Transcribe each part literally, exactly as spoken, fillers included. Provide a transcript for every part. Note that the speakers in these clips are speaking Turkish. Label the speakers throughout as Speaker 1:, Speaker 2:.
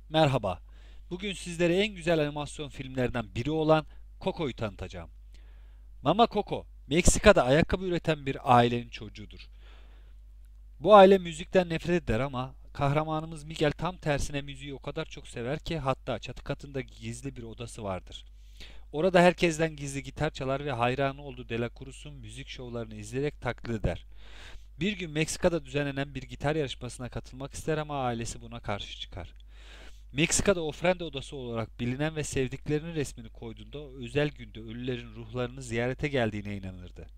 Speaker 1: Merhaba. Bugün sizlere en güzel animasyon filmlerden biri olan Coco'yu tanıtacağım. Mama Coco, Meksika'da ayakkabı üreten bir ailenin çocuğudur. Bu aile müzikten nefret eder ama kahramanımız Miguel tam tersine müziği o kadar çok sever ki hatta çatı katında gizli bir odası vardır. Orada herkesten gizli gitar çalar ve hayranı olduğu De La Cruz'un müzik şovlarını izleyerek taklit eder. Bir gün Meksika'da düzenlenen bir gitar yarışmasına katılmak ister ama ailesi buna karşı çıkar. Meksika'da ofrenda odası olarak bilinen ve sevdiklerinin resmini koyduğunda o özel günde ölülerin ruhlarını ziyarete geldiğine inanırdı.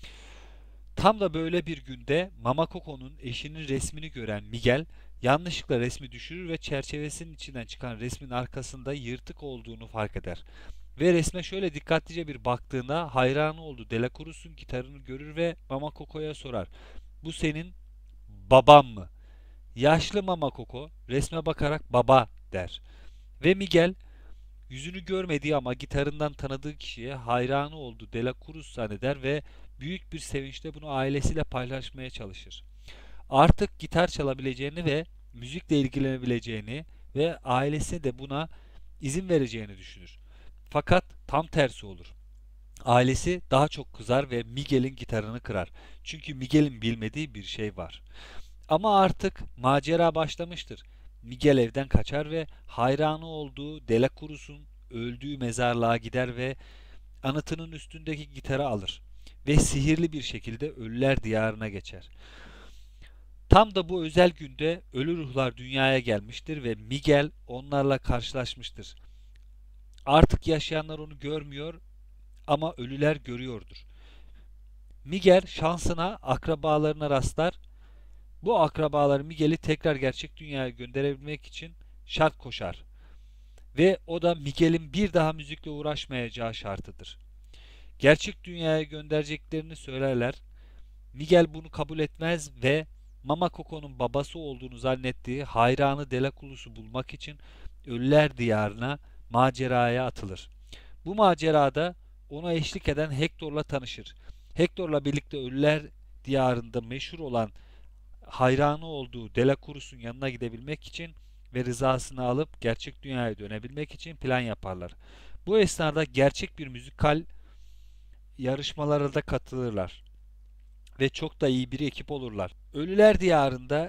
Speaker 1: Tam da böyle bir günde Mama Coco'nun eşinin resmini gören Miguel yanlışlıkla resmi düşürür ve çerçevesinin içinden çıkan resmin arkasında yırtık olduğunu fark eder. Ve resme şöyle dikkatlice bir baktığında hayranı olduğu De La Cruz'un gitarını görür ve Mama Coco'ya sorar. Bu senin baban mı? Yaşlı Mama Coco resme bakarak baba der. Ve Miguel yüzünü görmediği ama gitarından tanıdığı kişiye hayranı olduğu De La Cruz zanneder ve büyük bir sevinçle bunu ailesiyle paylaşmaya çalışır. Artık gitar çalabileceğini ve müzikle ilgilenebileceğini ve ailesine de buna izin vereceğini düşünür. Fakat tam tersi olur. Ailesi daha çok kızar ve Miguel'in gitarını kırar. Çünkü Miguel'in bilmediği bir şey var. Ama artık macera başlamıştır. Miguel evden kaçar ve hayranı olduğu De La Cruz'un öldüğü mezarlığa gider ve anıtının üstündeki gitarı alır ve sihirli bir şekilde ölüler diyarına geçer. Tam da bu özel günde ölü ruhlar dünyaya gelmiştir ve Miguel onlarla karşılaşmıştır. Artık yaşayanlar onu görmüyor ama ölüler görüyordur. Miguel şansına akrabalarına rastlar. Bu akrabaları Miguel'i tekrar gerçek dünyaya gönderebilmek için şart koşar. Ve o da Miguel'in bir daha müzikle uğraşmayacağı şartıdır. Gerçek dünyaya göndereceklerini söylerler. Miguel bunu kabul etmez ve Mama Coco'nun babası olduğunu zannettiği hayranı De La Cruz'u bulmak için Ölüler Diyarı'na maceraya atılır. Bu macerada ona eşlik eden Hector'la tanışır. Hector'la birlikte Ölüler Diyarı'nda meşhur olan hayranı olduğu De La Cruz'un yanına gidebilmek için ve rızasını alıp gerçek dünyaya dönebilmek için plan yaparlar. Bu esnada gerçek bir müzikal yarışmalara da katılırlar ve çok da iyi bir ekip olurlar. Ölüler Diyarı'nda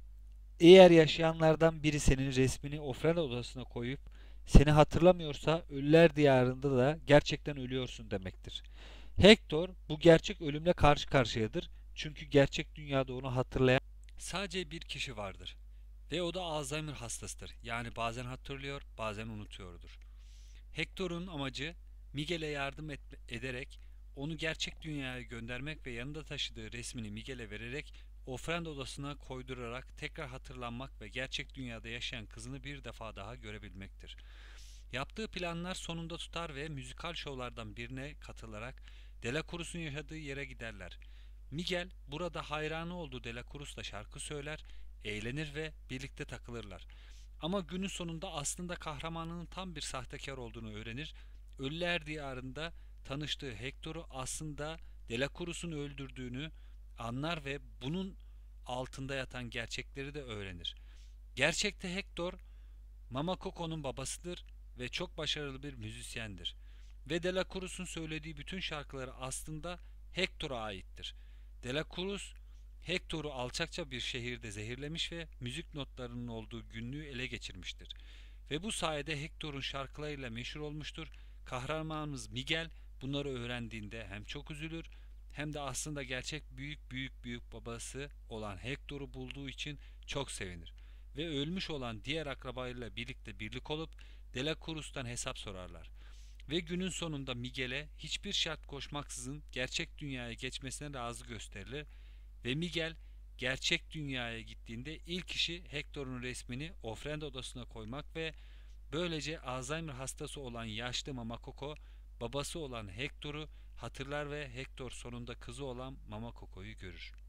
Speaker 1: eğer yaşayanlardan biri senin resmini ofrenda odasına koyup seni hatırlamıyorsa Ölüler Diyarı'nda da gerçekten ölüyorsun demektir. Hector bu gerçek ölümle karşı karşıyadır. Çünkü gerçek dünyada onu hatırlayan sadece bir kişi vardır. Ve o da Alzheimer hastasıdır. Yani bazen hatırlıyor, bazen unutuyordur. Hector'un amacı Miguel'e yardım et ederek onu gerçek dünyaya göndermek ve yanında taşıdığı resmini Miguel'e vererek ofrenda odasına koydurarak tekrar hatırlanmak ve gerçek dünyada yaşayan kızını bir defa daha görebilmektir. Yaptığı planlar sonunda tutar ve müzikal şovlardan birine katılarak De La Cruz'un yaşadığı yere giderler. Miguel burada hayranı olduğu De La Cruz'la şarkı söyler, eğlenir ve birlikte takılırlar. Ama günün sonunda aslında kahramanının tam bir sahtekar olduğunu öğrenir. Ölüler Diyarı'nda tanıştığı Hector'u aslında De La Cruz'un öldürdüğünü anlar ve bunun altında yatan gerçekleri de öğrenir. Gerçekte Hector, Mama Coco'nun babasıdır ve çok başarılı bir müzisyendir. Ve De La Cruz'un söylediği bütün şarkıları aslında Hector'a aittir. De La Cruz, Hector'u alçakça bir şehirde zehirlemiş ve müzik notlarının olduğu günlüğü ele geçirmiştir. Ve bu sayede Hector'un şarkılarıyla meşhur olmuştur. Kahramanımız Miguel bunları öğrendiğinde hem çok üzülür hem de aslında gerçek büyük büyük büyük babası olan Hector'u bulduğu için çok sevinir. Ve ölmüş olan diğer akrabayla birlikte birlik olup De La Cruz'tan hesap sorarlar. Ve günün sonunda Miguel'e hiçbir şart koşmaksızın gerçek dünyaya geçmesine razı gösterilir ve Miguel gerçek dünyaya gittiğinde ilk işi Hector'un resmini ofrenda odasına koymak ve böylece Alzheimer hastası olan yaşlı Mama Coco babası olan Hector'u hatırlar ve Hector sonunda kızı olan Mama Coco'yu görür.